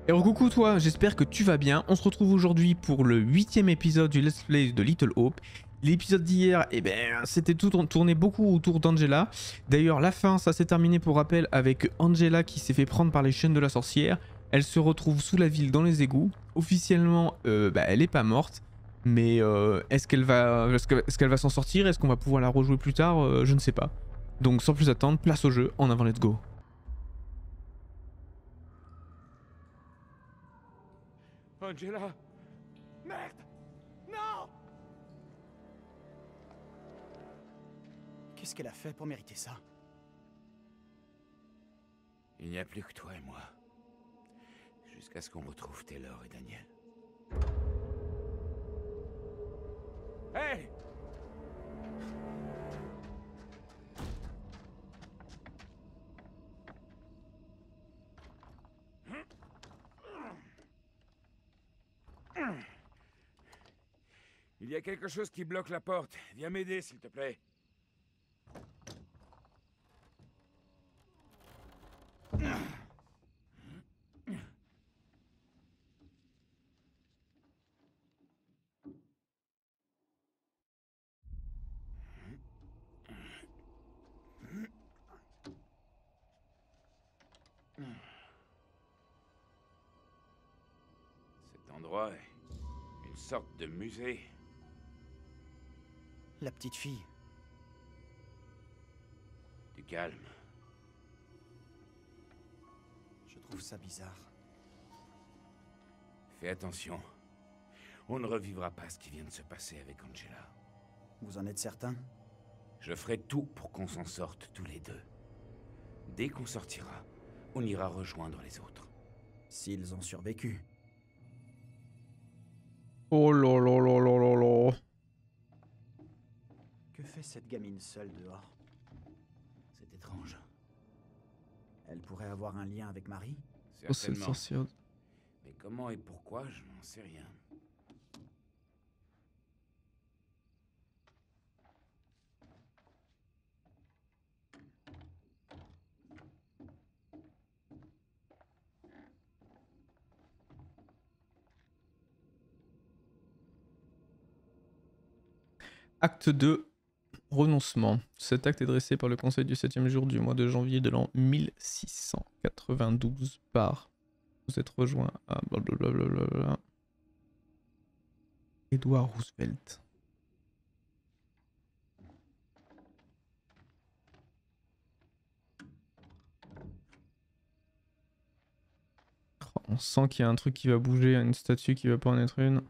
Et coucou toi, j'espère que tu vas bien. On se retrouve aujourd'hui pour le 8e épisode du Let's Play de Little Hope. L'épisode d'hier, eh ben, c'était tout tourné beaucoup autour d'Angela. D'ailleurs, la fin, ça s'est terminé pour rappel avec Angela qui s'est fait prendre par les chaînes de la sorcière. Elle se retrouve sous la ville dans les égouts. Officiellement, elle est pas morte. Mais est-ce qu'elle va s'en sortir? Est-ce qu'on va pouvoir la rejouer plus tard? Je ne sais pas. Donc sans plus attendre, place au jeu. En avant, let's go. Angela! Merde! Non! Qu'est-ce qu'elle a fait pour mériter ça? Il n'y a plus que toi et moi. Jusqu'à ce qu'on retrouve Taylor et Daniel. Hey! Il y a quelque chose qui bloque la porte. Viens m'aider, s'il te plaît. Cet endroit est une sorte de musée. La petite fille. Du calme. Je trouve ça bizarre. Fais attention. On ne revivra pas ce qui vient de se passer avec Angela. Vous en êtes certain? Je ferai tout pour qu'on s'en sorte tous les deux. Dès qu'on sortira, on ira rejoindre les autres. S'ils ont survécu. Oh là là là là là là. Que fait cette gamine seule dehors? C'est étrange. Elle pourrait avoir un lien avec Marie? Oh, cette Certainement. sorcière. Mais comment et pourquoi, je n'en sais rien. Acte 2, renoncement. Cet acte est dressé par le conseil du 7e jour du mois de janvier de l'an 1692 par... Vous êtes rejoint à blablabla. Edward Roosevelt. Oh, on sent qu'il y a un truc qui va bouger, une statue qui va pas en être une.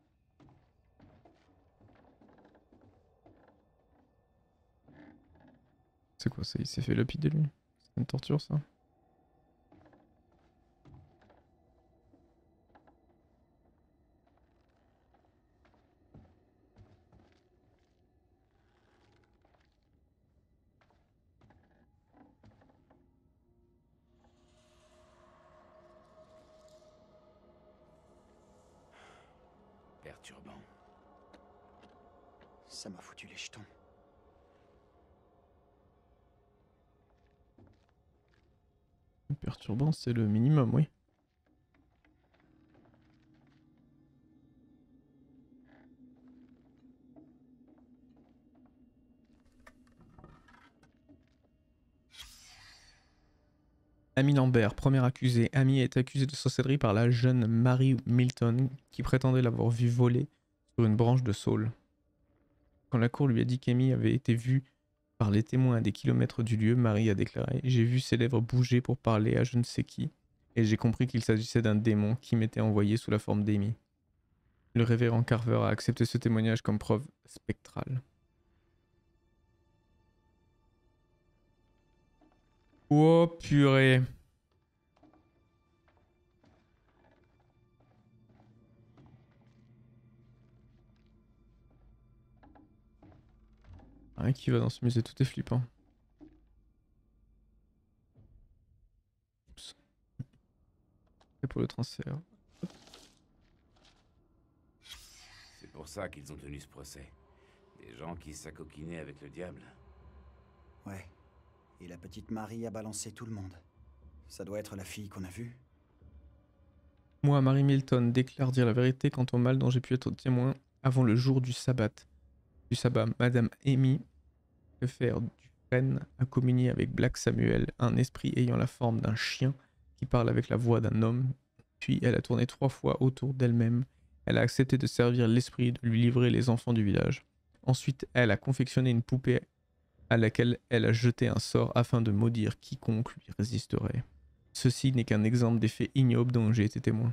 C'est quoi ça? Il s'est fait lapider lui? C'est une torture ça? Perturbant. Ça m'a foutu les jetons. Perturbant, c'est le minimum, oui. Amy Lambert, premier accusé. Amy est accusée de sorcellerie par la jeune Mary Milton, qui prétendait l'avoir vue voler sur une branche de saule. Quand la cour lui a dit qu'Amy avait été vue par les témoins à des kilomètres du lieu, Mary a déclaré « J'ai vu ses lèvres bouger pour parler à je ne sais qui, et j'ai compris qu'il s'agissait d'un démon qui m'était envoyé sous la forme d'Amy. » Le révérend Carver a accepté ce témoignage comme preuve spectrale. Oh purée. Rien qui va dans ce musée, tout est flippant. Oups. Et pour le transfert. C'est pour ça qu'ils ont tenu ce procès. Des gens qui s'acoquinaient avec le diable. Ouais. Et la petite Marie a balancé tout le monde. Ça doit être la fille qu'on a vue. Moi, Mary Milton, déclare dire la vérité quant au mal dont j'ai pu être témoin avant le jour du sabbat. Madame Amy préfère du frêne à communier avec Black Samuel, un esprit ayant la forme d'un chien qui parle avec la voix d'un homme. Puis elle a tourné 3 fois autour d'elle-même. Elle a accepté de servir l'esprit de lui livrer les enfants du village. Ensuite, elle a confectionné une poupée à laquelle elle a jeté un sort afin de maudire quiconque lui résisterait. Ceci n'est qu'un exemple des faits ignobles dont j'ai été témoin.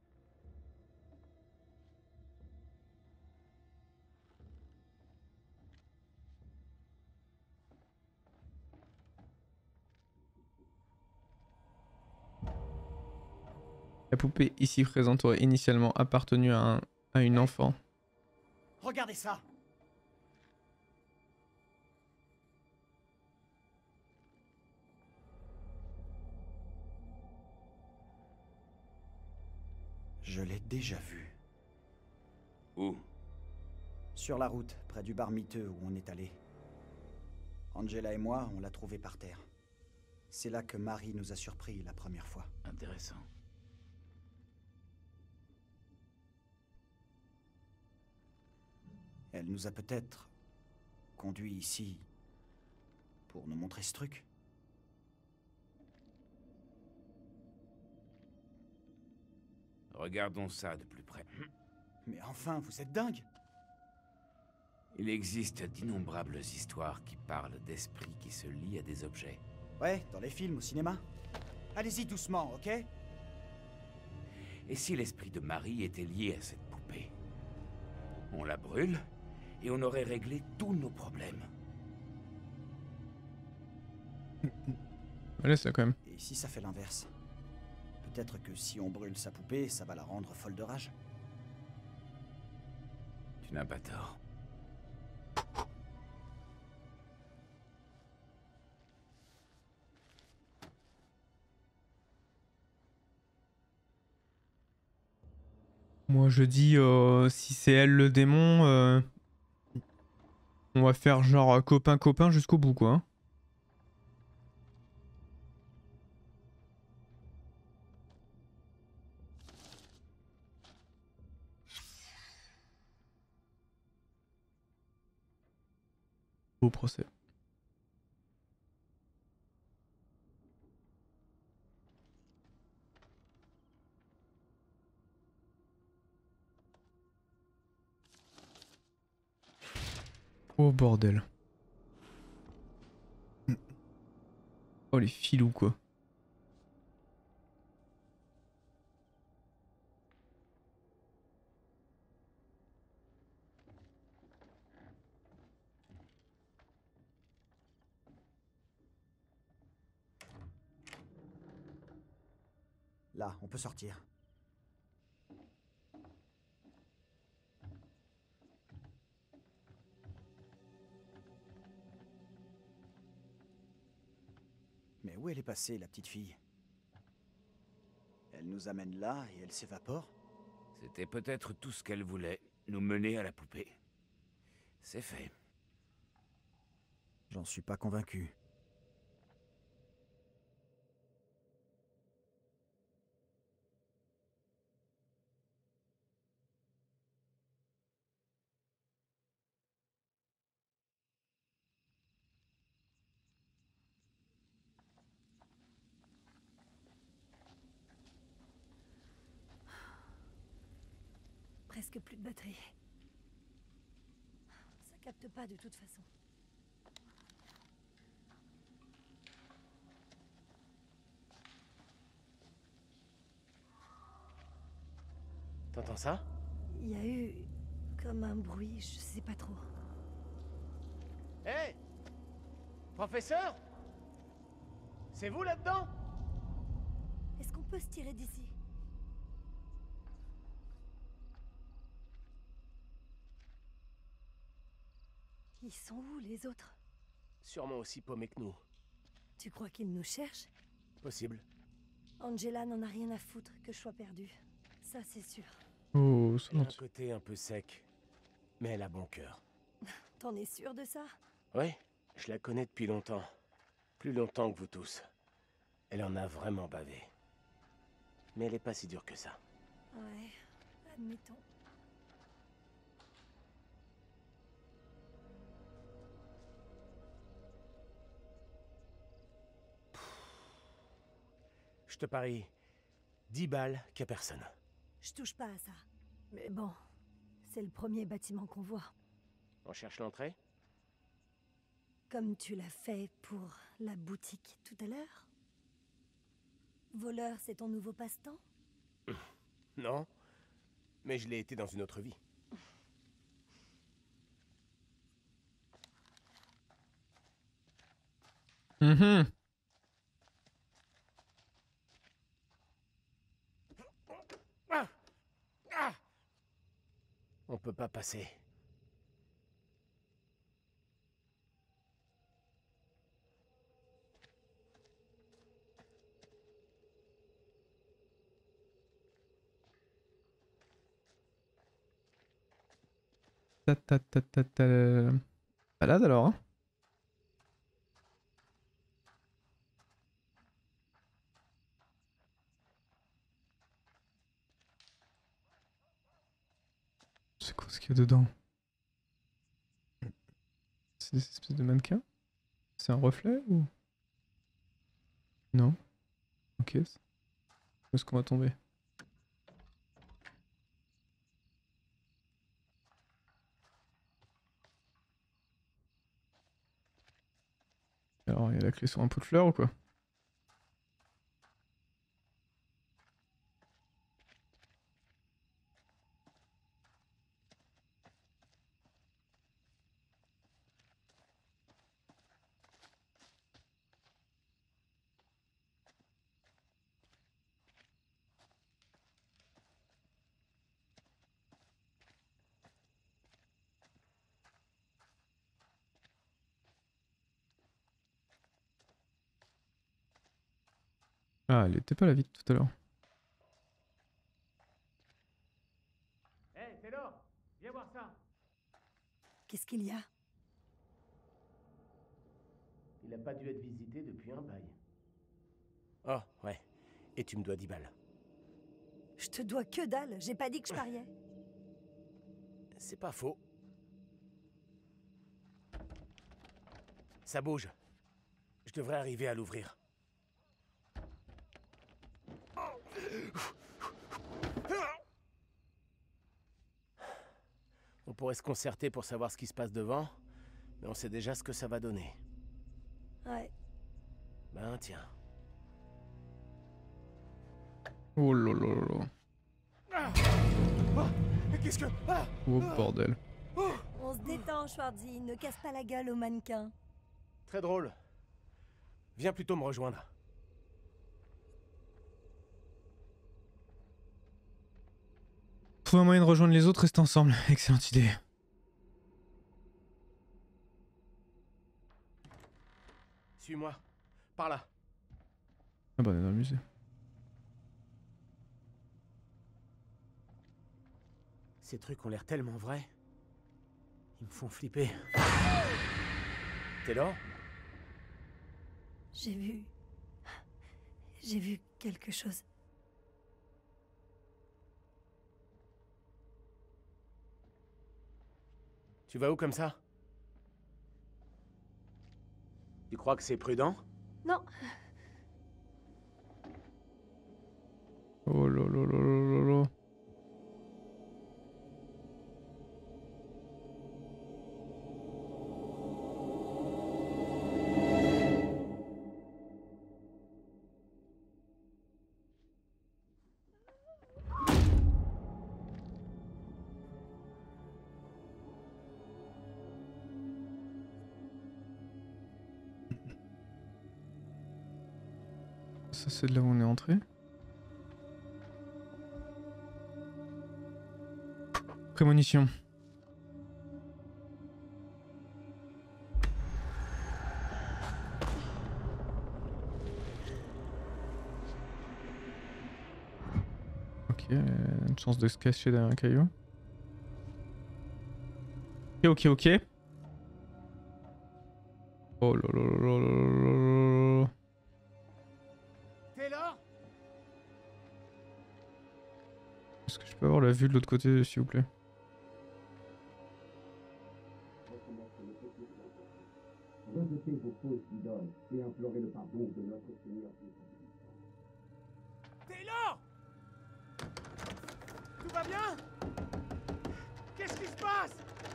La poupée ici présente aurait initialement appartenu à une enfant. Regardez ça. Je l'ai déjà vu. Où? Sur la route, près du bar miteux où on est allé. Angela et moi, on l'a trouvé par terre. C'est là que Marie nous a surpris la première fois. Intéressant. Elle nous a peut-être conduits ici pour nous montrer ce truc. Regardons ça de plus près. Mais enfin, vous êtes dingue! Il existe d'innombrables histoires qui parlent d'esprits qui se lient à des objets. Ouais, dans les films, au cinéma. Allez-y doucement, ok? Et si l'esprit de Marie était lié à cette poupée? On la brûle et on aurait réglé tous nos problèmes. Voilà ça quand même. Et si ça fait l'inverse? Peut-être que si on brûle sa poupée, ça va la rendre folle de rage. Tu n'as pas tort. Moi je dis si c'est elle le démon, on va faire genre copain-copain jusqu'au bout quoi. Hein. Au procès. Oh bordel. Oh les filous quoi. Là, on peut sortir. Mais où elle est passée, la petite fille? Elle nous amène là et elle s'évapore? C'était peut-être tout ce qu'elle voulait, nous mener à la poupée. C'est fait. J'en suis pas convaincu. Presque plus de batterie. Ça capte pas de toute façon. T'entends ça? Il y a eu comme un bruit, je sais pas trop. Hé! Professeur? C'est vous là-dedans? Est-ce qu'on peut se tirer d'ici? Ils sont où les autres? Sûrement aussi paumés que nous. Tu crois qu'ils nous cherchent? Possible. Angela n'en a rien à foutre que je sois perdue. Ça c'est sûr. Oh ça Elle a non. un côté un peu sec. Mais elle a bon cœur. T'en es sûr de ça? Oui, je la connais depuis longtemps. Plus longtemps que vous tous. Elle en a vraiment bavé. Mais elle est pas si dure que ça. Ouais, admettons. Je te parie 10 balles qu'à personne. Je touche pas à ça. Mais bon, c'est le premier bâtiment qu'on voit. On cherche l'entrée? Comme tu l'as fait pour la boutique tout à l'heure. Voleur, c'est ton nouveau passe-temps? Non, mais je l'ai été dans une autre vie. Mhm. On peut pas passer. Ta ta ta ta ta. Balade alors, hein. C'est quoi ce qu'il y a dedans? C'est des espèces de mannequins? C'est un reflet ou... Non. Ok. Où est-ce qu'on va tomber? Alors, il y a la clé sur un pot de fleurs ou quoi? Ah, elle était pas la vie de tout à l'heure. Hé, Taylor, viens voir ça. Qu'est-ce qu'il y a? Il a pas dû être visité depuis un bail. Oh, ouais. Et tu me dois 10 balles. Je te dois que dalle, j'ai pas dit que je pariais. C'est pas faux. Ça bouge. Je devrais arriver à l'ouvrir. On pourrait se concerter pour savoir ce qui se passe devant, mais on sait déjà ce que ça va donner. Ouais. Ben tiens. Oh là là là là. Oh, qu'est-ce que... Ah, Oh bordel. On se détend, Schwarzy, ne casse pas la gueule au mannequin. très drôle. Viens plutôt me rejoindre. Trouver un moyen de rejoindre les autres, rester ensemble. Excellente idée. Suis-moi. Par là. Ah bah on est dans le musée. Ces trucs ont l'air tellement vrais. Ils me font flipper. Taylor ? J'ai vu quelque chose. Tu vas où comme ça? Tu crois que c'est prudent? Non, Oh là là là là là là. Ça c'est de là où on est entré. Prémonition. Ok, une chance de se cacher derrière un caillou. Ok, ok, ok. Oh là là là là là là là. Taylor ? Est-ce que je peux avoir la vue de l'autre côté, s'il vous plaît? Rejetez vos fausses idoles et implorez le pardon de notre Seigneur Jésus. Taylor! Tout va bien? Qu'est-ce qui se passe?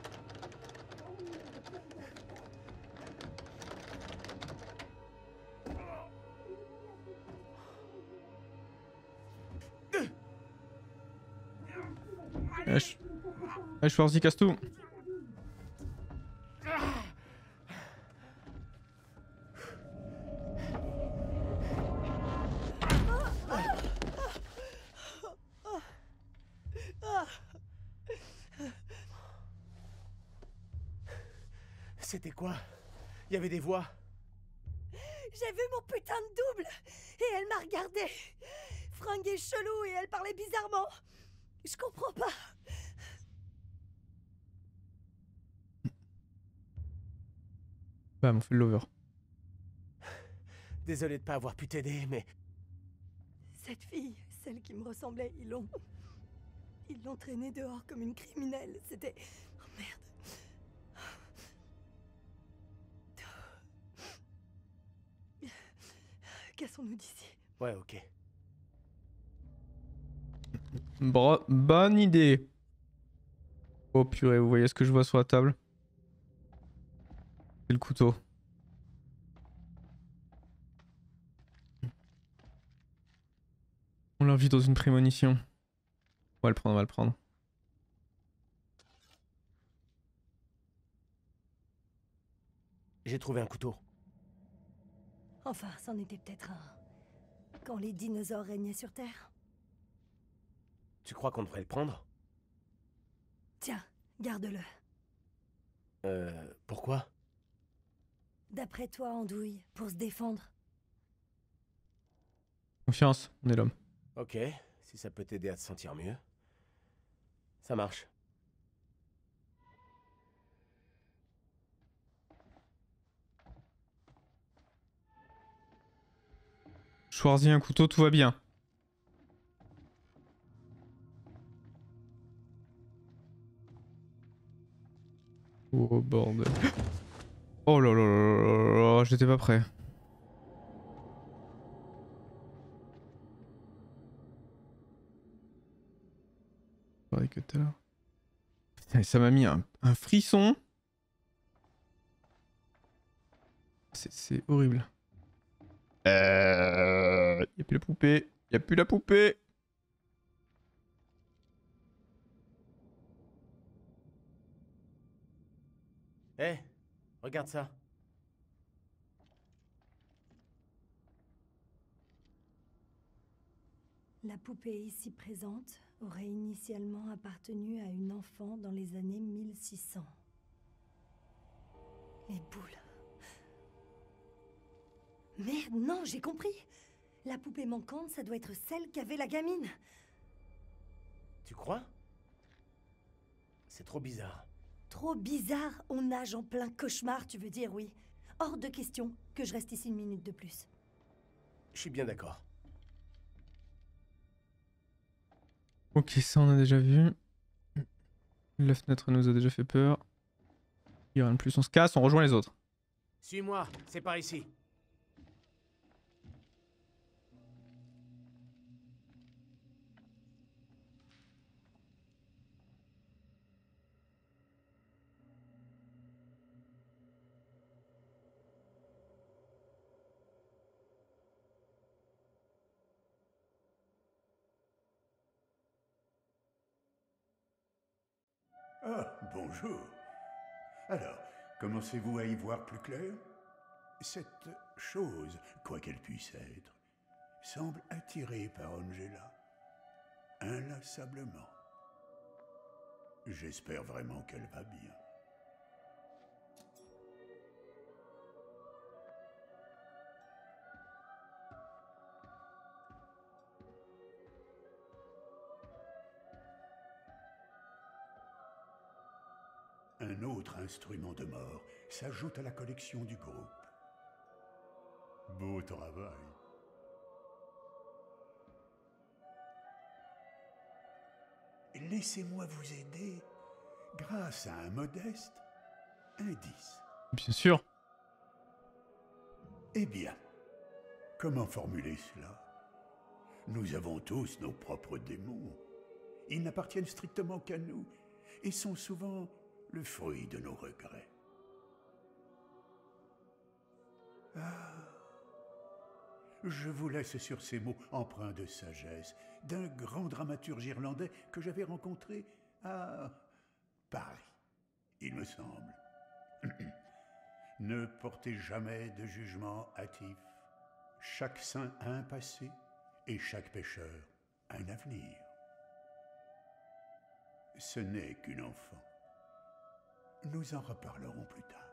Schwarzy, casse tout. C'était quoi? Il y avait des voix. J'ai vu mon putain de double et elle m'a regardé. Fringuée chelou et elle parlait bizarrement. Je comprends pas. Bam, on fait le lover. Désolé de pas avoir pu t'aider, mais... Cette fille, celle qui me ressemblait, ils l'ont traînée dehors comme une criminelle. C'était... Oh merde. Cassons-nous d'ici. Ouais, ok. Bonne idée. Oh purée, vous voyez ce que je vois sur la table? C'est le couteau. On l'invite dans une prémonition. On va le prendre, on va le prendre. J'ai trouvé un couteau. Enfin, c'en était peut-être un. Quand les dinosaures régnaient sur Terre. Tu crois qu'on devrait le prendre? Tiens, garde-le. Pourquoi? D'après toi, Andouille, pour se défendre. Confiance, on est l'homme. Ok, si ça peut t'aider à te sentir mieux. Ça marche. Schwarzy, un couteau, tout va bien. Oh bordel. Oh là là là là là, j'étais pas prêt. Pareil que tout à l'heure. Putain, ça m'a mis un frisson. C'est horrible. Y'a plus la poupée. Y'a plus la poupée. Hé, regarde ça. La poupée ici présente aurait initialement appartenu à une enfant dans les années 1600. Les boules. Merde, non, j'ai compris. La poupée manquante, ça doit être celle qu'avait la gamine. Tu crois? C'est trop bizarre. Trop bizarre, on nage en plein cauchemar, tu veux dire, oui. Hors de question que je reste ici une minute de plus. Je suis bien d'accord. Ok, ça on a déjà vu. La fenêtre nous a déjà fait peur. Il y a rien de plus, on se casse, on rejoint les autres. Suis-moi, c'est par ici. Ah, bonjour. Alors, commencez-vous à y voir plus clair? Cette chose, quoi qu'elle puisse être, semble attirée par Angela. Inlassablement. J'espère vraiment qu'elle va bien. Un autre instrument de mort s'ajoute à la collection du groupe. Beau travail. laissez-moi vous aider grâce à un modeste indice. Bien sûr. Eh bien, comment formuler cela? Nous avons tous nos propres démons. Ils n'appartiennent strictement qu'à nous et sont souvent le fruit de nos regrets. Ah, je vous laisse sur ces mots empreints de sagesse d'un grand dramaturge irlandais que j'avais rencontré à Paris, il me semble. Ne portez jamais de jugement hâtif. Chaque saint a un passé et chaque pécheur un avenir. Ce n'est qu'une enfant. Nous en reparlerons plus tard.